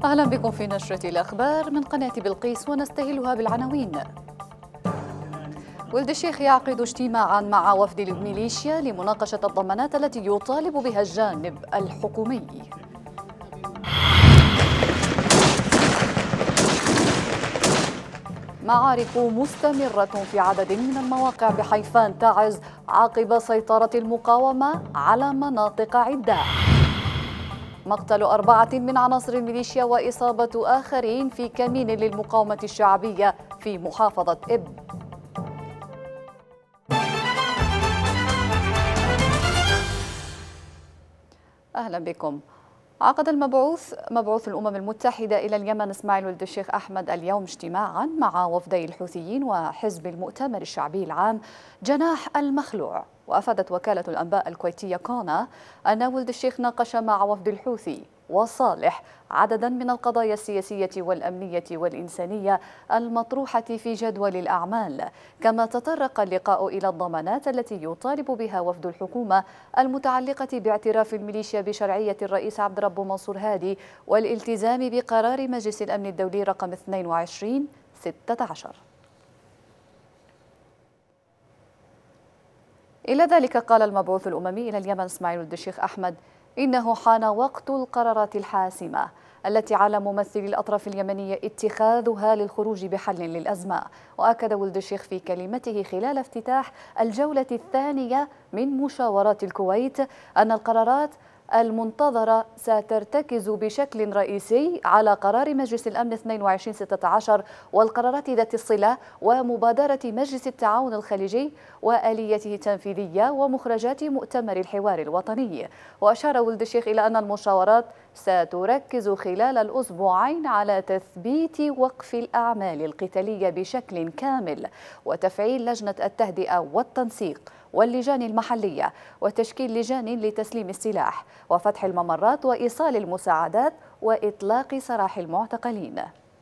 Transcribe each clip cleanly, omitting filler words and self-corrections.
أهلا بكم في نشرة الأخبار من قناة بلقيس ونستهلها بالعناوين. ولد الشيخ يعقد اجتماعا مع وفد الميليشيا لمناقشة الضمانات التي يطالب بها الجانب الحكومي. معارك مستمرة في عدد من المواقع بحيفان تعز عقب سيطرة المقاومة على مناطق عدة. مقتل 4 من عناصر الميليشيا وإصابة آخرين في كمين للمقاومة الشعبية في محافظة إب. أهلا بكم. عقد مبعوث الأمم المتحدة إلى اليمن إسماعيل ولد الشيخ أحمد اليوم اجتماعا مع وفدي الحوثيين وحزب المؤتمر الشعبي العام جناح المخلوع. وأفادت وكالة الأنباء الكويتية كونا أن ولد الشيخ ناقش مع وفد الحوثي وصالح عددا من القضايا السياسية والأمنية والإنسانية المطروحة في جدول الأعمال، كما تطرق اللقاء إلى الضمانات التي يطالب بها وفد الحكومة المتعلقة باعتراف الميليشيا بشرعية الرئيس عبد الرب منصور هادي والالتزام بقرار مجلس الأمن الدولي رقم 2216. إلى ذلك قال المبعوث الأممي إلى اليمن إسماعيل ولد الشيخ أحمد إنه حان وقت القرارات الحاسمة التي على ممثلي الأطراف اليمنية اتخاذها للخروج بحل للأزمة. وأكد ولد الشيخ في كلمته خلال افتتاح الجولة الثانية من مشاورات الكويت أن القرارات المنتظرة سترتكز بشكل رئيسي على قرار مجلس الأمن 2216 والقرارات ذات الصلة ومبادرة مجلس التعاون الخليجي وآليته التنفيذية ومخرجات مؤتمر الحوار الوطني. وأشار ولد الشيخ إلى أن المشاورات ستركز خلال الأسبوعين على تثبيت وقف الأعمال القتالية بشكل كامل وتفعيل لجنة التهدئة والتنسيق واللجان المحلية وتشكيل لجان لتسليم السلاح وفتح الممرات وإيصال المساعدات وإطلاق سراح المعتقلين.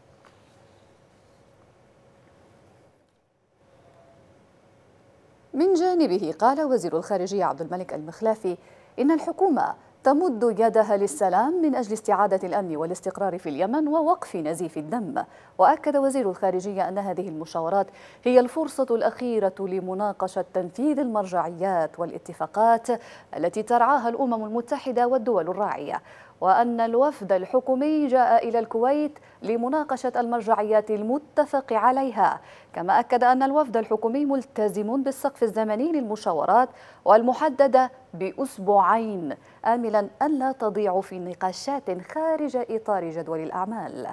من جانبه قال وزير الخارجية عبد الملك المخلافي إن الحكومة تمد يدها للسلام من أجل استعادة الأمن والاستقرار في اليمن ووقف نزيف الدم. وأكد وزير الخارجية أن هذه المشاورات هي الفرصة الأخيرة لمناقشة تنفيذ المرجعيات والاتفاقات التي ترعاها الأمم المتحدة والدول الراعية، وأن الوفد الحكومي جاء إلى الكويت لمناقشة المرجعيات المتفق عليها. كما أكد أن الوفد الحكومي ملتزم بالسقف الزمني للمشاورات والمحددة بأسبوعين، آملا أن لا تضيع في نقاشات خارج إطار جدول الأعمال.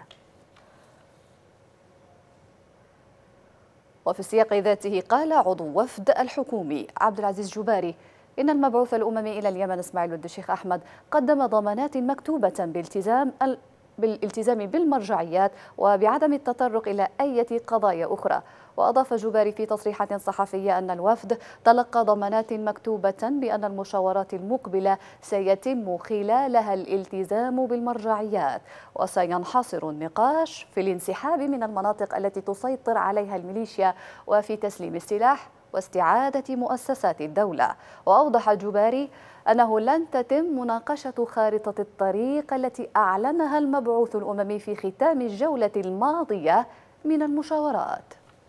وفي السياق ذاته قال عضو وفد الحكومي عبد العزيز جباري إن المبعوث الأممي إلى اليمن إسماعيل ولد الشيخ أحمد قدم ضمانات مكتوبة بالالتزام بالمرجعيات وبعدم التطرق إلى أي قضايا أخرى. وأضاف جباري في تصريحات صحفية أن الوفد تلقى ضمانات مكتوبة بأن المشاورات المقبلة سيتم خلالها الالتزام بالمرجعيات وسينحصر النقاش في الانسحاب من المناطق التي تسيطر عليها الميليشيا وفي تسليم السلاح واستعادة مؤسسات الدولة. وأوضح جباري أنه لن تتم مناقشة خارطة الطريق التي أعلنها المبعوث الأممي في ختام الجولة الماضية من المشاورات.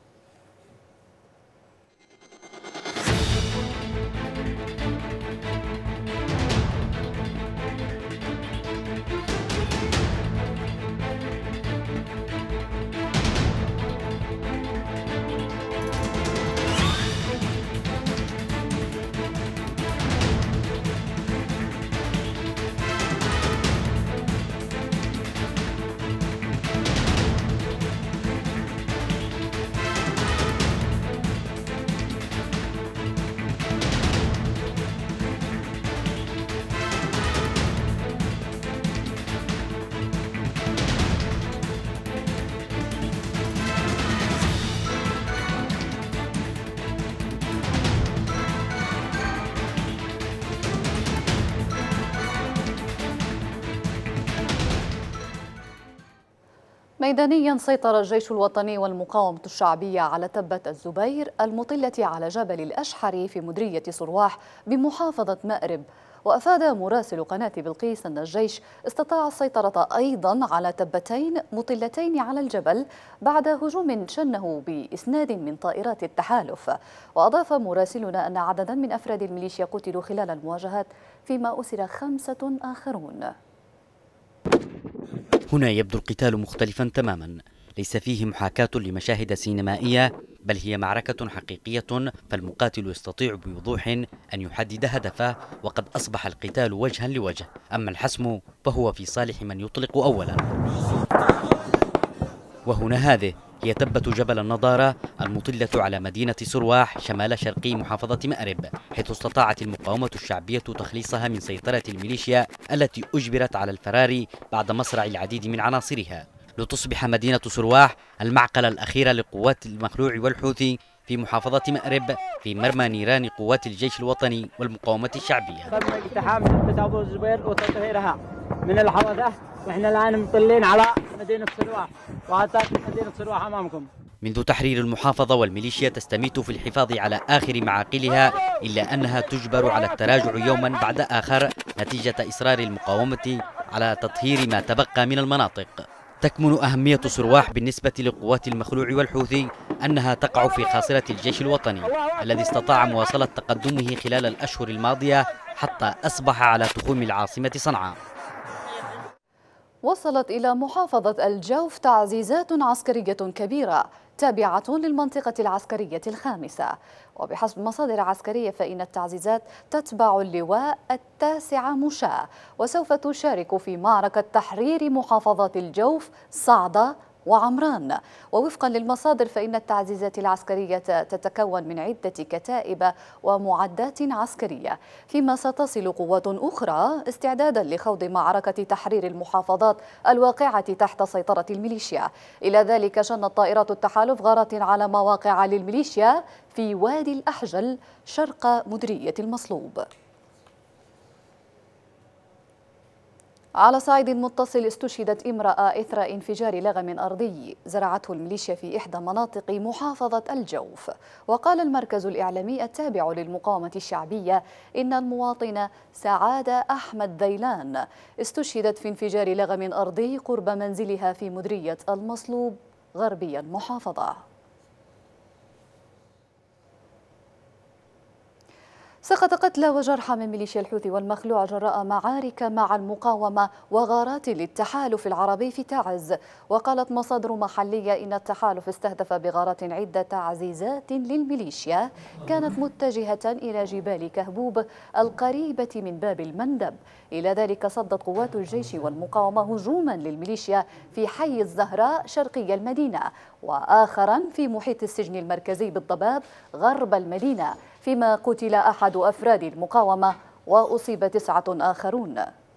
ميدانيا سيطر الجيش الوطني والمقاومة الشعبية على تبة الزبير المطلة على جبل الأشحر في مديرية صرواح بمحافظة مأرب. وأفاد مراسل قناة بلقيس أن الجيش استطاع السيطرة أيضا على تبتين مطلتين على الجبل بعد هجوم شنه بإسناد من طائرات التحالف. وأضاف مراسلنا أن عددا من أفراد الميليشيا قتلوا خلال المواجهات، فيما أسر 5 آخرون. هنا يبدو القتال مختلفا تماما، ليس فيه محاكاة لمشاهد سينمائية، بل هي معركة حقيقية، فالمقاتل يستطيع بوضوح أن يحدد هدفه، وقد أصبح القتال وجها لوجه، أما الحسم فهو في صالح من يطلق أولا. وهنا هذه هي تبة جبل النضارة المطلة على مدينة سرواح شمال شرقي محافظة مأرب، حيث استطاعت المقاومة الشعبية تخليصها من سيطرة الميليشيا التي أجبرت على الفرار بعد مصرع العديد من عناصرها، لتصبح مدينة سرواح المعقل الأخير لقوات المخلوع والحوثي في محافظة مأرب في مرمى نيران قوات الجيش الوطني والمقاومة الشعبية. تم اقتحام جبة أبو الزبير وتطهيرها من الحوثة، وإحنا الآن مطلين على مدينة سرواح، وهذه مدينة سرواح أمامكم. منذ تحرير المحافظة والميليشيا تستميت في الحفاظ على آخر معاقلها، إلا أنها تجبر على التراجع يوما بعد آخر نتيجة إصرار المقاومة على تطهير ما تبقى من المناطق. تكمن أهمية سرواح بالنسبة لقوات المخلوع والحوثي أنها تقع في خاصرة الجيش الوطني الذي استطاع مواصلة تقدمه خلال الأشهر الماضية حتى أصبح على تخوم العاصمة صنعاء. وصلت إلى محافظة الجوف تعزيزات عسكرية كبيرة تابعة للمنطقة العسكرية الخامسة، وبحسب مصادر عسكرية فإن التعزيزات تتبع اللواء 9 مشاة، وسوف تشارك في معركة تحرير محافظات الجوف، صعدة وعمران. ووفقا للمصادر فإن التعزيزات العسكرية تتكون من عدة كتائب ومعدات عسكرية، فيما ستصل قوات أخرى استعدادا لخوض معركة تحرير المحافظات الواقعة تحت سيطرة الميليشيا. إلى ذلك شنت طائرات التحالف غارات على مواقع للميليشيا في وادي الأحجل شرق مديرية المصلوب. على صعيد متصل، استشهدت امرأة إثر انفجار لغم أرضي زرعته الميليشيا في إحدى مناطق محافظة الجوف. وقال المركز الإعلامي التابع للمقاومة الشعبية إن المواطنة سعادة أحمد ذيلان استشهدت في انفجار لغم أرضي قرب منزلها في مديرية المصلوب غربي المحافظة. سقط قتلى وجرحى من ميليشيا الحوثي والمخلوع جراء معارك مع المقاومة وغارات للتحالف العربي في تعز. وقالت مصادر محلية إن التحالف استهدف بغارات عدة تعزيزات للميليشيا كانت متجهة إلى جبال كهبوب القريبة من باب المندب. إلى ذلك صدت قوات الجيش والمقاومة هجوما للميليشيا في حي الزهراء شرقي المدينة، وآخرا في محيط السجن المركزي بالضباب غرب المدينة، فيما قتل أحد أفراد المقاومة وأصيب 9 آخرون.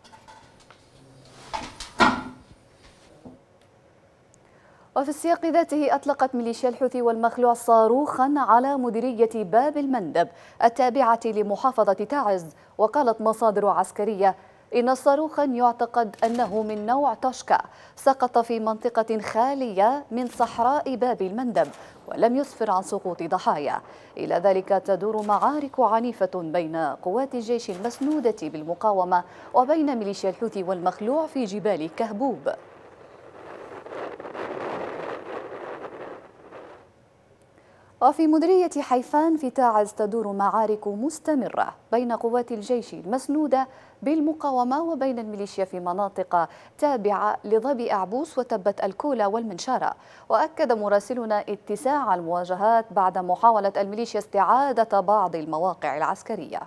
وفي السياق ذاته أطلقت ميليشيا الحوثي والمخلوع صاروخا على مديرية باب المندب التابعة لمحافظة تعز. وقالت مصادر عسكرية إن صاروخا يعتقد أنه من نوع توشكا سقط في منطقة خالية من صحراء باب المندب ولم يسفر عن سقوط ضحايا. إلى ذلك تدور معارك عنيفة بين قوات الجيش المسنودة بالمقاومة وبين ميليشيا الحوثي والمخلوع في جبال كهبوب. وفي مديرية حيفان في تعز تدور معارك مستمرة بين قوات الجيش المسنودة بالمقاومة وبين الميليشيا في مناطق تابعة لضبي أعبوس وتبة الكولا والمنشارة. وأكد مراسلنا اتساع المواجهات بعد محاولة الميليشيا استعادة بعض المواقع العسكرية.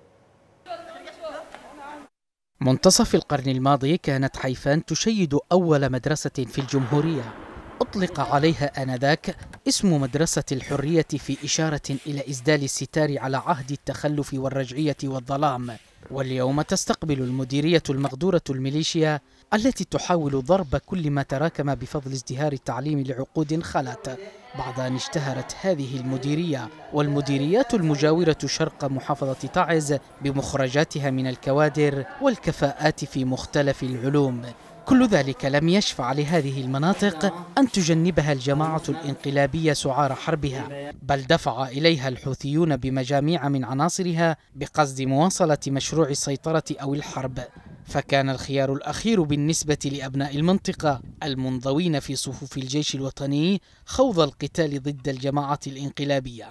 منتصف القرن الماضي كانت حيفان تشيد أول مدرسة في الجمهورية، أطلق عليها آنذاك اسم مدرسة الحرية في إشارة إلى إسدال الستار على عهد التخلف والرجعية والظلام. واليوم تستقبل المديرية المغدورة الميليشيا التي تحاول ضرب كل ما تراكم بفضل ازدهار التعليم لعقود خلت بعد أن اشتهرت هذه المديرية والمديريات المجاورة شرق محافظة تعز بمخرجاتها من الكوادر والكفاءات في مختلف العلوم. كل ذلك لم يشفع لهذه المناطق أن تجنبها الجماعة الانقلابية سعار حربها، بل دفع إليها الحوثيون بمجاميع من عناصرها بقصد مواصلة مشروع السيطرة أو الحرب. فكان الخيار الأخير بالنسبة لأبناء المنطقة المنضوين في صفوف الجيش الوطني خوض القتال ضد الجماعة الانقلابية.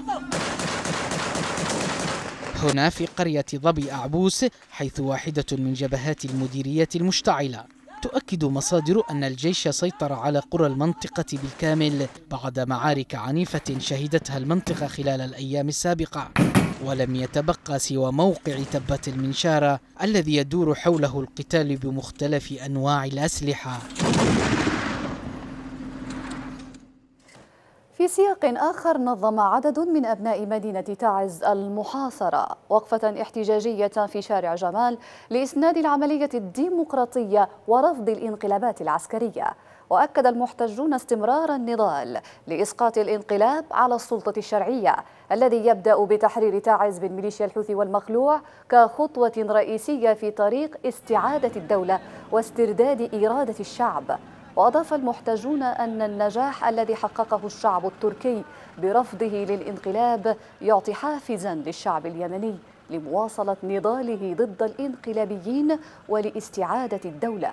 هنا في قرية ظبي أعبوس، حيث واحدة من جبهات المديرية المشتعلة، تؤكد مصادر أن الجيش سيطر على قرى المنطقة بالكامل بعد معارك عنيفة شهدتها المنطقة خلال الأيام السابقة، ولم يتبقى سوى موقع تبة المنشارة الذي يدور حوله القتال بمختلف أنواع الأسلحة. في سياق آخر، نظم عدد من أبناء مدينة تعز المحاصرة وقفة احتجاجية في شارع جمال لإسناد العملية الديمقراطية ورفض الانقلابات العسكرية. وأكد المحتجون استمرار النضال لإسقاط الانقلاب على السلطة الشرعية الذي يبدأ بتحرير تعز من ميليشيا الحوثي والمخلوع كخطوة رئيسية في طريق استعادة الدولة واسترداد إرادة الشعب. وأضاف المحتجون أن النجاح الذي حققه الشعب التركي برفضه للانقلاب يعطي حافزاً للشعب اليمني لمواصلة نضاله ضد الانقلابيين ولاستعادة الدولة.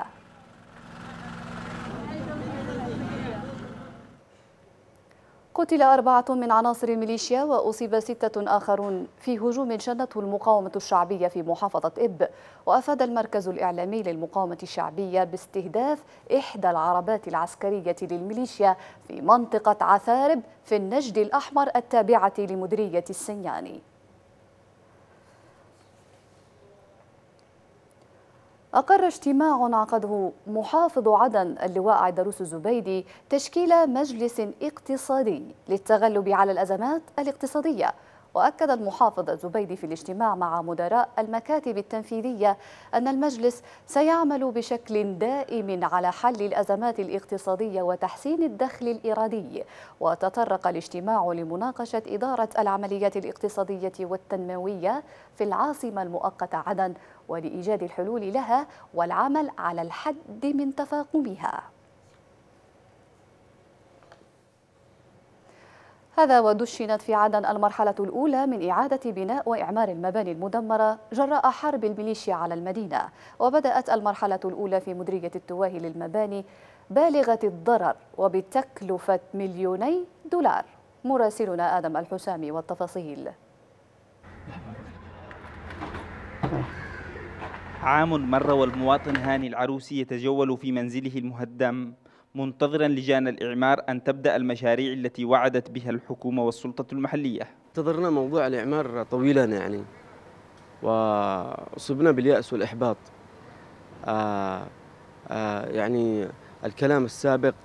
قتل 4 من عناصر الميليشيا وأصيب 6 آخرون في هجوم شنته المقاومة الشعبية في محافظة إب. وأفاد المركز الإعلامي للمقاومة الشعبية باستهداف إحدى العربات العسكرية للميليشيا في منطقة عثارب في النجد الأحمر التابعة لمديرية السنياني. أقر اجتماع عقده محافظ عدن اللواء عيدروس الزبيدي تشكيل مجلس اقتصادي للتغلب على الأزمات الاقتصادية. وأكد المحافظ الزبيدي في الاجتماع مع مدراء المكاتب التنفيذية أن المجلس سيعمل بشكل دائم على حل الأزمات الاقتصادية وتحسين الدخل الإيرادي. وتطرق الاجتماع لمناقشة إدارة العمليات الاقتصادية والتنموية في العاصمة المؤقتة عدن ولإيجاد الحلول لها والعمل على الحد من تفاقمها. هذا ودشنت في عدن المرحلة الأولى من إعادة بناء وإعمار المباني المدمرة جراء حرب الميليشيا على المدينة. وبدأت المرحلة الأولى في مديرية التواهي للمباني بالغة الضرر وبتكلفة $2 مليون. مراسلنا آدم الحسامي والتفاصيل. عام مر والمواطن هاني العروسي يتجول في منزله المهدم منتظرا لجان الإعمار أن تبدأ المشاريع التي وعدت بها الحكومة والسلطة المحلية. انتظرنا موضوع الإعمار طويلا وأصبنا باليأس والإحباط. يعني الكلام السابق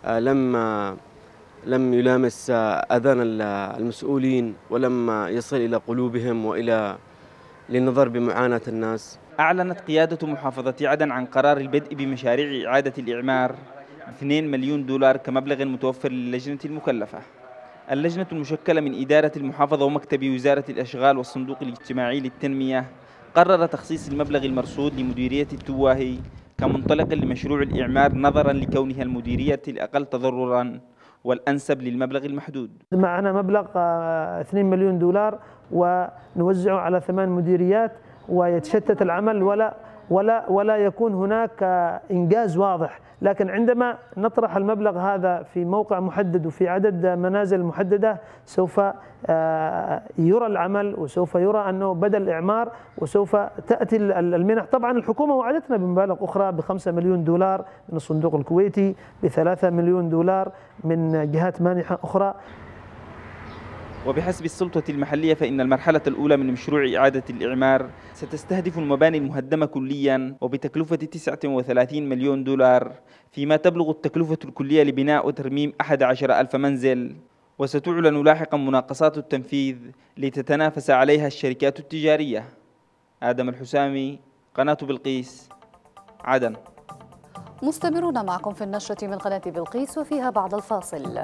لم يلامس أذان المسؤولين ولم يصل إلى قلوبهم وإلى للنظر بمعاناة الناس. أعلنت قيادة محافظة عدن عن قرار البدء بمشاريع إعادة الإعمار $2 مليون كمبلغ متوفر للجنة المكلفة. اللجنة المشكلة من إدارة المحافظة ومكتب وزارة الأشغال والصندوق الاجتماعي للتنمية قرر تخصيص المبلغ المرصود لمديرية التواهي كمنطلق لمشروع الإعمار نظرا لكونها المديرية الأقل تضررا والأنسب للمبلغ المحدود. معنا مبلغ $2 مليون ونوزعه على 8 مديريات ويتشتت العمل ولا يكون هناك إنجاز واضح. لكن عندما نطرح المبلغ هذا في موقع محدد وفي عدد منازل محددة سوف يرى العمل وسوف يرى أنه بدأ الإعمار وسوف تأتي المنح. طبعا الحكومة وعدتنا بمبالغ أخرى ب$5 مليون من الصندوق الكويتي، ب$3 مليون من جهات مانحة أخرى. وبحسب السلطة المحلية فإن المرحلة الأولى من مشروع إعادة الإعمار ستستهدف المباني المهدمة كليا وبتكلفة $39 مليون، فيما تبلغ التكلفة الكلية لبناء وترميم 11,000 منزل. وستعلن لاحقا مناقصات التنفيذ لتتنافس عليها الشركات التجارية. آدم الحسامي، قناة بلقيس، عدن. مستمرون معكم في النشرة من قناة بلقيس وفيها بعد الفاصل.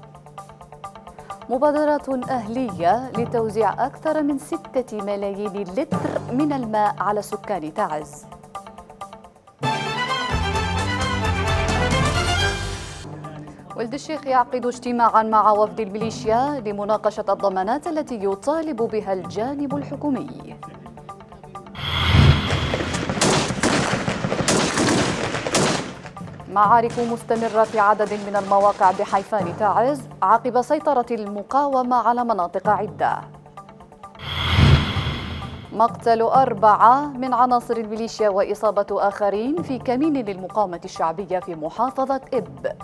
مبادرة أهلية لتوزيع أكثر من 6 ملايين لتر من الماء على سكان تعز. ولد الشيخ يعقد اجتماعا مع وفد الميليشيا لمناقشة الضمانات التي يطالب بها الجانب الحكومي. معارك مستمرة في عدد من المواقع بحيفان تعز عقب سيطرة المقاومة على مناطق عدة. مقتل 4 من عناصر الميليشيا وإصابة آخرين في كمين للمقاومة الشعبية في محافظة إب.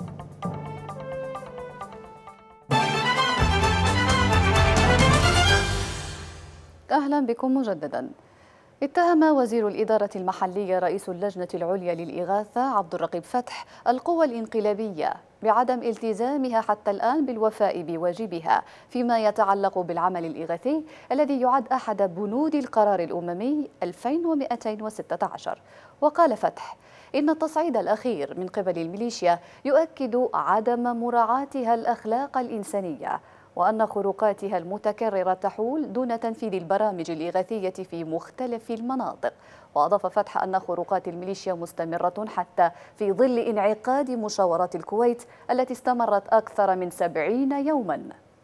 أهلا بكم مجددا. اتهم وزير الإدارة المحلية رئيس اللجنة العليا للإغاثة عبد الرقيب فتح القوى الانقلابية بعدم التزامها حتى الآن بالوفاء بواجبها فيما يتعلق بالعمل الإغاثي الذي يعد أحد بنود القرار الأممي 2216. وقال فتح إن التصعيد الأخير من قبل الميليشيا يؤكد عدم مراعاتها الأخلاق الإنسانية، وأن خروقاتها المتكررة تحول دون تنفيذ البرامج الإغاثية في مختلف المناطق. وأضاف فتح أن خروقات الميليشيا مستمرة حتى في ظل انعقاد مشاورات الكويت التي استمرت أكثر من 70 يوماً.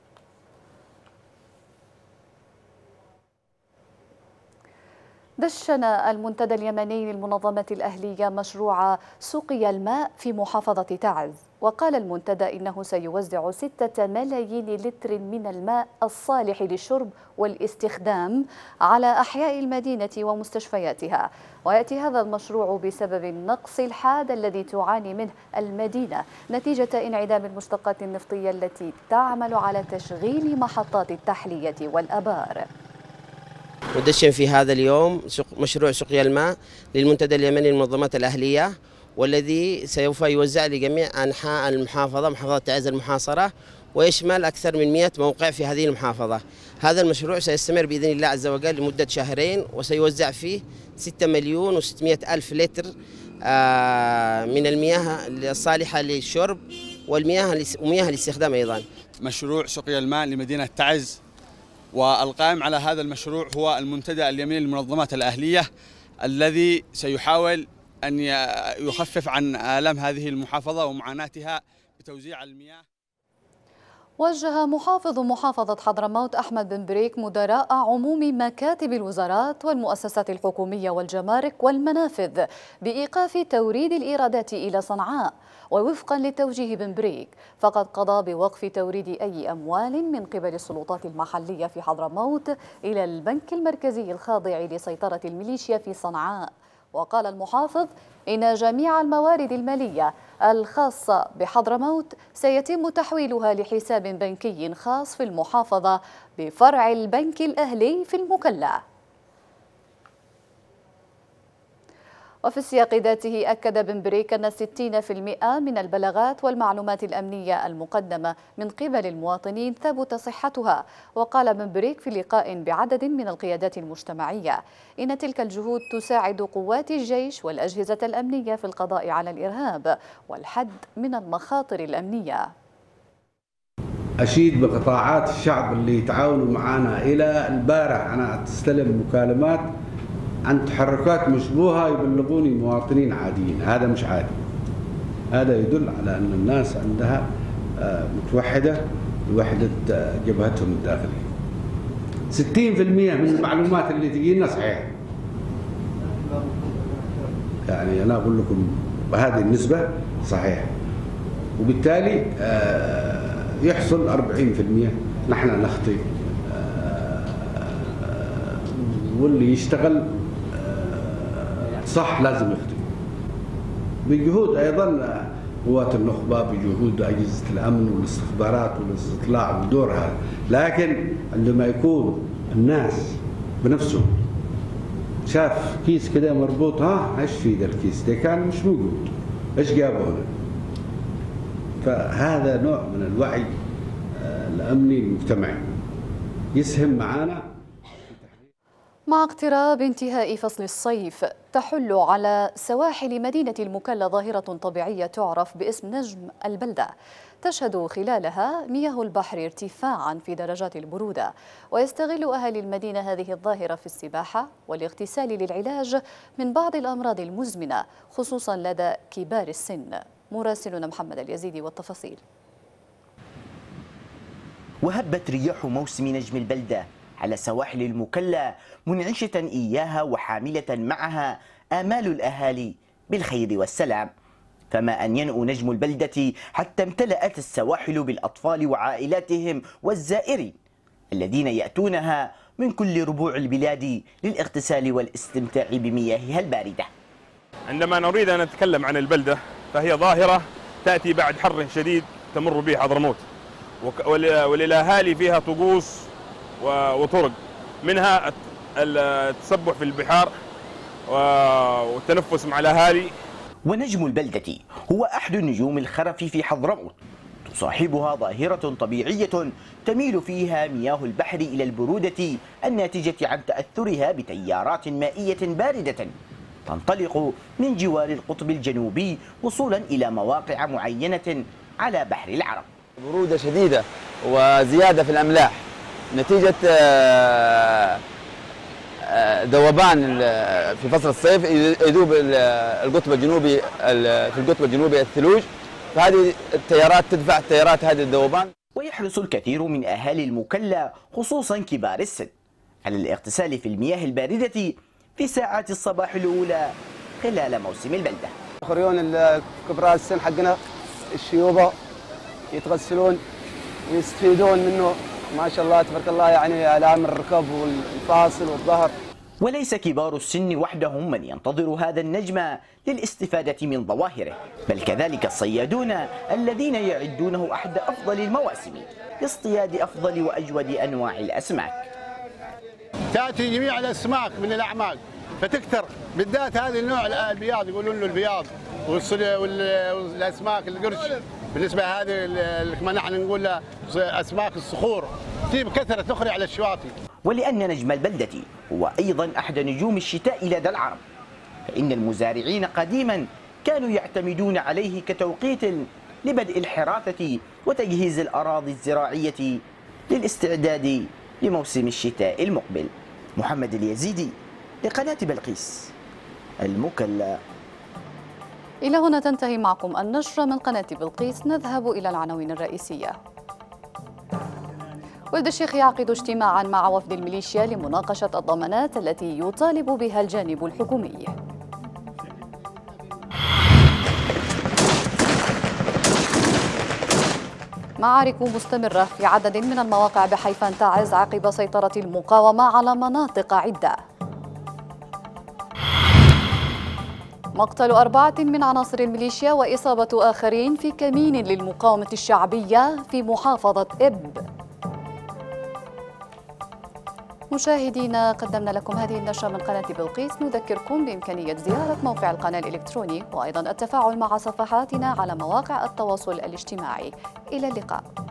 دشن المنتدى اليمني للمنظمة الأهلية مشروع سقي الماء في محافظة تعز. وقال المنتدى إنه سيوزع 6 ملايين لتر من الماء الصالح للشرب والاستخدام على أحياء المدينة ومستشفياتها. ويأتي هذا المشروع بسبب النقص الحاد الذي تعاني منه المدينة نتيجة انعدام المشتقات النفطية التي تعمل على تشغيل محطات التحلية والأبار. ودشن في هذا اليوم مشروع سقيا الماء للمنتدى اليمني للمنظمات الأهلية، والذي سوف يوزع لجميع أنحاء المحافظة، محافظة تعز المحاصرة، ويشمل أكثر من 100 موقع في هذه المحافظة. هذا المشروع سيستمر بإذن الله عز وجل لمدة شهرين، وسيوزع فيه 6,600,000 لتر من المياه الصالحة للشرب ومياه الاستخدام أيضا. مشروع سقيا الماء لمدينة تعز، والقائم على هذا المشروع هو المنتدى اليمني للمنظمات الأهلية الذي سيحاول أن يخفف عن آلام هذه المحافظة ومعاناتها بتوزيع المياه. وجه محافظ محافظة حضرموت أحمد بن بريك مدراء عموم مكاتب الوزارات والمؤسسات الحكومية والجمارك والمنافذ بإيقاف توريد الإيرادات إلى صنعاء. ووفقا لتوجيه بن بريك فقد قضى بوقف توريد أي أموال من قبل السلطات المحلية في حضرموت إلى البنك المركزي الخاضع لسيطرة الميليشيا في صنعاء. وقال المحافظ إن جميع الموارد المالية الخاصة بحضرموت سيتم تحويلها لحساب بنكي خاص في المحافظة بفرع البنك الأهلي في المكلا. وفي السياق ذاته أكد بن بريك أن 60% من البلاغات والمعلومات الأمنية المقدمة من قبل المواطنين ثبت صحتها. وقال بن بريك في لقاء بعدد من القيادات المجتمعية إن تلك الجهود تساعد قوات الجيش والأجهزة الأمنية في القضاء على الإرهاب والحد من المخاطر الأمنية. أشيد بقطاعات الشعب اللي يتعاونوا معنا. إلى البارح أنا أستلم مكالمات عن تحركات مشبوهة يبلغوني مواطنين عاديين. هذا مش عادي، هذا يدل على أن الناس عندها متوحدة بوحدة جبهتهم الداخلية. 60% من المعلومات اللي تجينا صحيحة، يعني أنا أقول لكم بهذه النسبة صحيحة، وبالتالي يحصل 40% نحن نخطئ، واللي يشتغل صح لازم يخطئ. بجهود أيضا قوات النخبة، بجهود أجهزة الأمن والاستخبارات والاستطلاع ودورها. لكن عندما يكون الناس بنفسهم شاف كيس كده مربوط، ايش في ذا الكيس ده؟ كان مش موجود، ايش جابه هنا؟ فهذا نوع من الوعي الأمني المجتمعي يسهم معنا. مع اقتراب انتهاء فصل الصيف تحل على سواحل مدينة المكلا ظاهرة طبيعية تعرف باسم نجم البلدة، تشهد خلالها مياه البحر ارتفاعا في درجات البرودة. ويستغل أهالي المدينة هذه الظاهرة في السباحة والاغتسال للعلاج من بعض الأمراض المزمنة خصوصا لدى كبار السن. مراسلنا محمد اليزيدي والتفاصيل. وهبت رياح موسم نجم البلدة على سواحل المكلا منعشة إياها وحاملة معها آمال الأهالي بالخير والسلام. فما أن ينأو نجم البلدة حتى امتلأت السواحل بالأطفال وعائلاتهم والزائرين الذين يأتونها من كل ربوع البلاد للاغتسال والاستمتاع بمياهها الباردة. عندما نريد أن نتكلم عن البلدة فهي ظاهرة تأتي بعد حر شديد تمر به حضرموت، وللأهالي فيها طقوس وطرق، منها التسبح في البحار والتنفس مع الأهالي. ونجم البلدة هو أحد النجوم الخرف في حضرموت، تصاحبها ظاهرة طبيعية تميل فيها مياه البحر إلى البرودة الناتجة عن تأثرها بتيارات مائية باردة تنطلق من جوار القطب الجنوبي وصولا إلى مواقع معينة على بحر العرب. برودة شديدة وزيادة في الأملاح نتيجة ذوبان في فصل الصيف يذوب القطب الجنوبي في القطب الجنوبي الثلوج، فهذه التيارات تدفع التيارات هذه الذوبان. ويحرص الكثير من أهالي المكلا خصوصا كبار السن على الاغتسال في المياه الباردة في ساعات الصباح الأولى خلال موسم البلدة. يخرجون كبار السن حقنا الشيوبة يتغسلون ويستفيدون منه ما شاء الله تبارك الله، يعني آلام الركب والفاصل والظهر. وليس كبار السن وحدهم من ينتظر هذا النجم للاستفادة من ظواهره، بل كذلك الصيادون الذين يعدونه أحد أفضل المواسم لاصطياد أفضل وأجود أنواع الأسماك. تأتي جميع الأسماك من الأعماق فتكثر، بالذات هذه النوع البياض يقولون له البياض والأسماك القرش، بالنسبة هذه كما نحن نقول أسماك الصخور تجي بكثرة تخرج على الشواطئ. ولأن نجم البلدة هو أيضا أحد نجوم الشتاء لدى العرب، فإن المزارعين قديما كانوا يعتمدون عليه كتوقيت لبدء الحراثة وتجهيز الأراضي الزراعية للاستعداد لموسم الشتاء المقبل. محمد اليزيدي لقناة بلقيس المكلا. إلى هنا تنتهي معكم النشرة من قناة بلقيس. نذهب إلى العناوين الرئيسية. ولد الشيخ يعقد اجتماعا مع وفد الميليشيا لمناقشة الضمانات التي يطالب بها الجانب الحكومي. معارك مستمرة في عدد من المواقع بحيفان تعز عقب سيطرة المقاومة على مناطق عدة. مقتل 4 من عناصر الميليشيا وإصابة آخرين في كمين للمقاومة الشعبية في محافظة إب. مشاهدينا، قدمنا لكم هذه النشرة من قناة بلقيس. نذكركم بإمكانية زيارة موقع القناة الإلكتروني وأيضا التفاعل مع صفحاتنا على مواقع التواصل الاجتماعي. إلى اللقاء.